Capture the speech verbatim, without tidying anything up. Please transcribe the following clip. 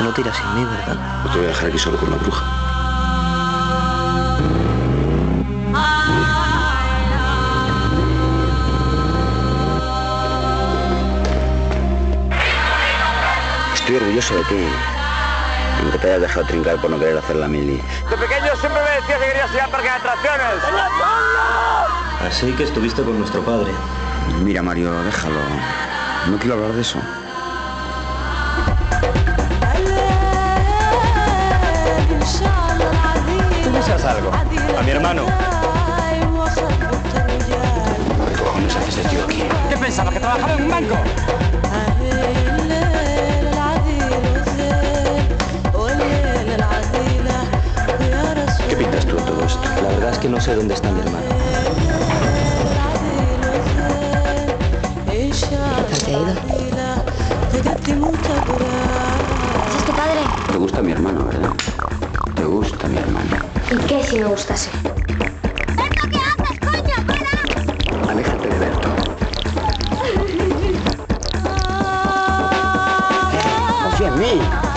que no te irás sin mí, ¿verdad? No te voy a dejar aquí solo con la bruja. Estoy orgulloso de ti, aunque te hayas dejado trincar por no querer hacer la mili. De pequeño siempre me decías que querías ir al parque de atracciones. Así que estuviste con nuestro padre. Mira, Mario, déjalo. No quiero hablar de eso. ¿Tú deseas algo? A mi hermano. ¿Qué cojones haces de tío aquí? ¿Qué pensabas? ¿Que trabajaba en un banco? ¿Qué pintas tú en todo esto? La verdad es que no sé dónde está mi hermano. ¿Te ha ido? ¿Es tu padre? Te gusta mi hermano, ¿verdad? Te gusta mi hermano. ¿Y qué si me gustase? ¿Esto qué haces, coño? ¡Para! Aléjate de Berto. Confía en mí.